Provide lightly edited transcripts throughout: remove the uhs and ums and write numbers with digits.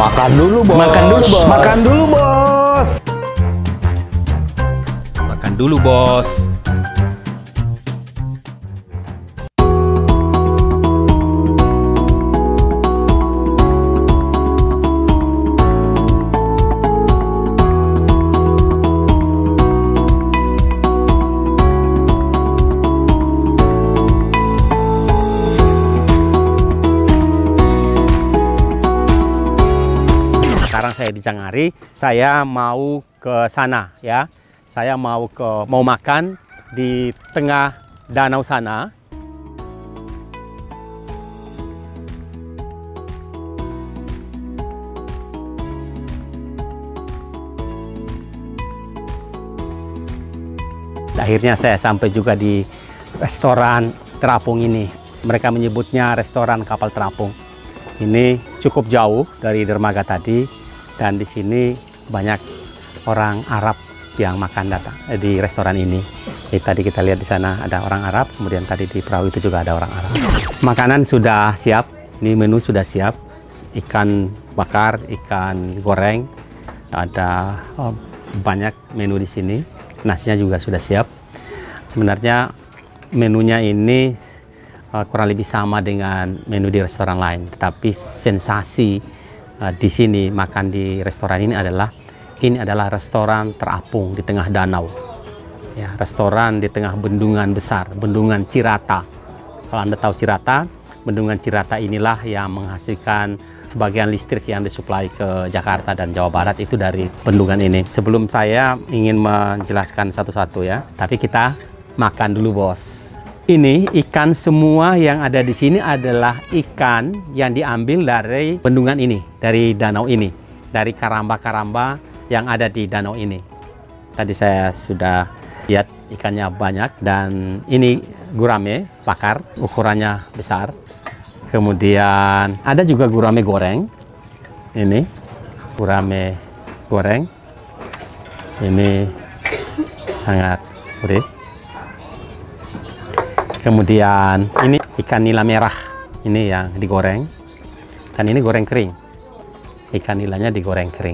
Makan dulu, bos. Makan dulu, bos. Makan dulu, bos. Makan dulu, bos. Sekarang saya di Cangari, saya mau ke sana ya. Saya mau makan di tengah danau sana. Akhirnya saya sampai juga di restoran terapung ini. Mereka menyebutnya restoran kapal terapung. Ini cukup jauh dari dermaga tadi, dan di sini banyak orang Arab yang makan datang di restoran ini. Tadi kita lihat di sana ada orang Arab, kemudian tadi di perahu itu juga ada orang Arab. Makanan sudah siap, ini menu sudah siap. Ikan bakar, ikan goreng, ada banyak menu di sini. Nasinya juga sudah siap. Sebenarnya menunya ini kurang lebih sama dengan menu di restoran lain, tetapi sensasi di sini makan di restoran ini adalah restoran terapung di tengah danau. Ya, restoran di tengah bendungan besar, bendungan Cirata. Kalau Anda tahu Cirata, bendungan Cirata inilah yang menghasilkan sebagian listrik yang disuplai ke Jakarta dan Jawa Barat itu dari bendungan ini. Sebelum saya ingin menjelaskan satu-satu ya, tapi kita makan dulu, bos. Ini ikan semua yang ada di sini adalah ikan yang diambil dari bendungan ini, dari danau ini, dari karamba-karamba yang ada di danau ini. Tadi saya sudah lihat ikannya banyak, dan ini gurame bakar, ukurannya besar. Kemudian ada juga gurame goreng. Ini gurame goreng. Ini sangat gurih. Kemudian ini ikan nila merah, ini yang digoreng, dan ini goreng kering. Ikan nilanya digoreng kering.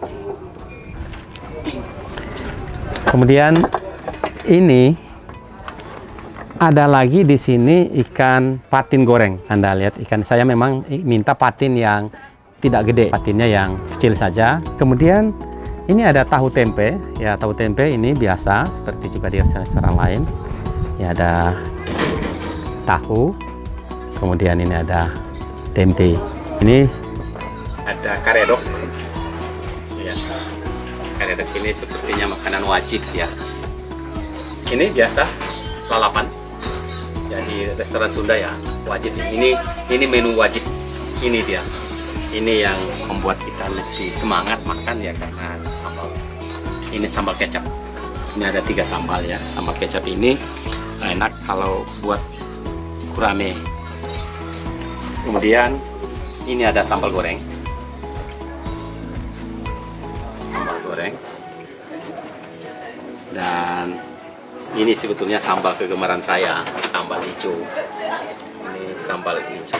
Kemudian ini ada lagi di sini ikan patin goreng. Anda lihat ikan, saya memang minta patin yang tidak gede, patinnya yang kecil saja. Kemudian ini ada tahu tempe. Ya, tahu tempe ini biasa seperti juga di restoran lain. Ya, ada tahu, kemudian ini ada tempe. Ini ada karedok. Ya, karedok ini sepertinya makanan wajib ya. Ini biasa lalapan. Jadi restoran Sunda ya wajib. Ini menu wajib. Ini dia. Ini yang membuat kita lebih semangat makan ya, karena sambal. Ini sambal kecap. Ini ada 3 sambal ya. Sambal kecap ini enak kalau buat gurame. Kemudian ini ada sambal goreng. Sambal goreng. Dan ini sebetulnya sambal kegemaran saya, sambal hijau. Ini sambal hijau.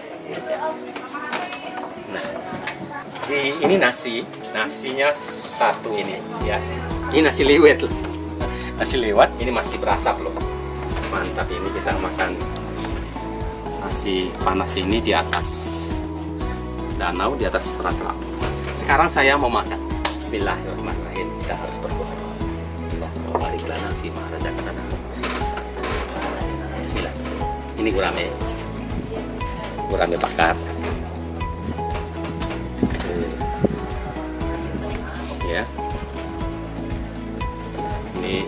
Nah, ini nasinya satu ini ya. Ini nasi liwet loh. Nasi liwet ini masih berasap loh. Mantap, ini kita makan nasi panas ini di atas danau, di atas serat terapung. Sekarang saya mau makan. Bismillahirrahmanirrahim. Kita harus berdoa. Baiklah nanti Maharaja kata. Bismillah. Ini gurame bakar. Ya. Ini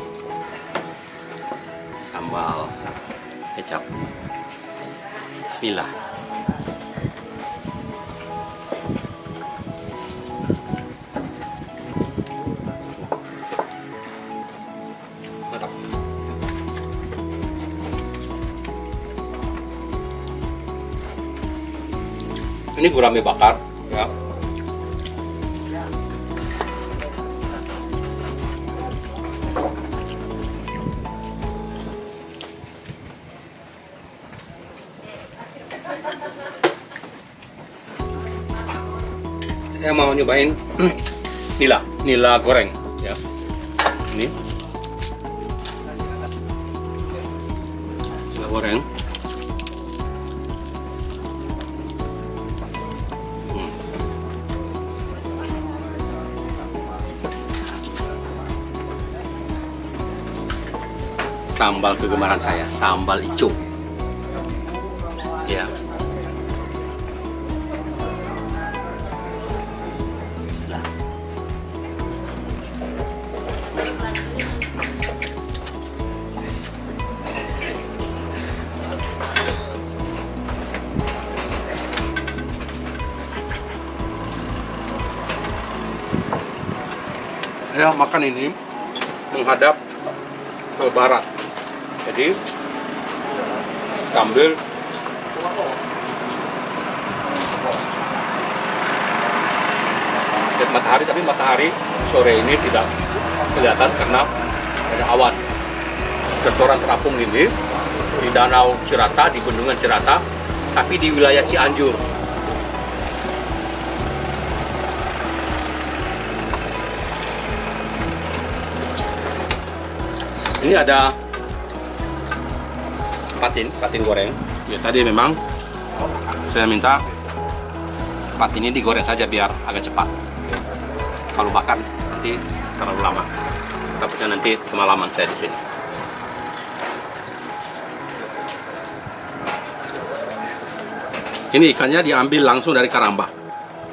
sambal kecap. Bismillah. Mantap. Ini gurame bakar ya. saya mau nyobain nila goreng ya. Ini nila goreng. Sambal kegemaran saya, sambal ijo. Ya. Bismillah. Saya makan ini menghadap ke barat. Jadi sambil lihat matahari, tapi matahari sore ini tidak kelihatan karena ada awan. Restoran terapung ini di Danau Cirata, di Bendungan Cirata, tapi di wilayah Cianjur. Ini ada patin goreng. Ya, tadi memang saya minta patin ini digoreng saja biar agak cepat. Ya. Kalau bakar nanti terlalu lama. Takutnya nanti kemalaman saya di sini. Ini ikannya diambil langsung dari karamba.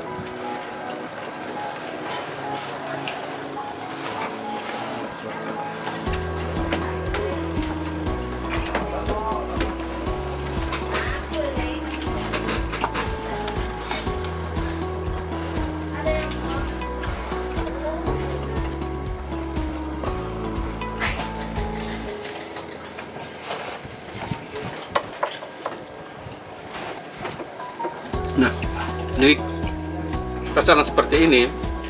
Nah, ini restoran seperti ini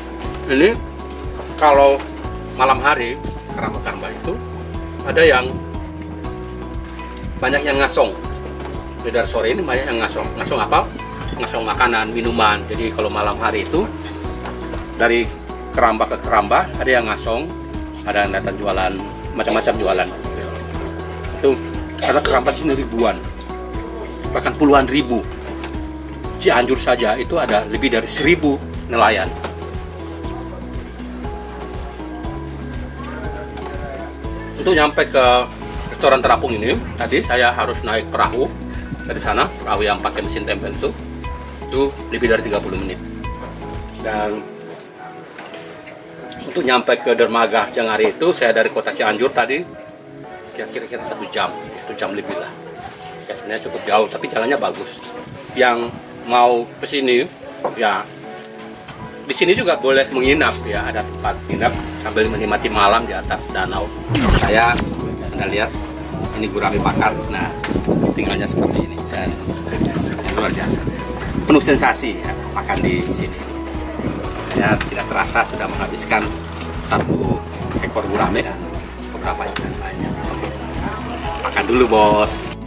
kalau malam hari karamba itu ada yang banyak yang ngasong. Dari sore ini banyak yang ngasong. Ngasong apa? Ngasong makanan, minuman. Jadi kalau malam hari itu dari keramba ke keramba ada yang ngasong, ada yang datang jualan macam-macam jualan. Itu karena keramba di sini ribuan, bahkan puluhan ribu. Cianjur saja itu ada lebih dari 1000 nelayan. Untuk nyampe ke restoran terapung ini, tadi saya harus naik perahu dari sana, perahu yang pakai mesin tempel itu lebih dari 30 menit. Dan untuk nyampe ke dermaga Jangari itu, saya dari kota Cianjur tadi, ya kira-kira 1 jam lebih lah. Ya sebenarnya cukup jauh, tapi jalannya bagus. Yang mau ke sini ya di sini juga boleh menginap ya, ada tempat menginap sambil menikmati malam di atas danau. Saya Anda lihat ini gurame bakar, nah tinggalnya seperti ini dan luar biasa, penuh sensasi ya, makan di sini ya, tidak terasa sudah menghabiskan 1 ekor gurame dan beberapa ikan lainnya. Makan dulu bos.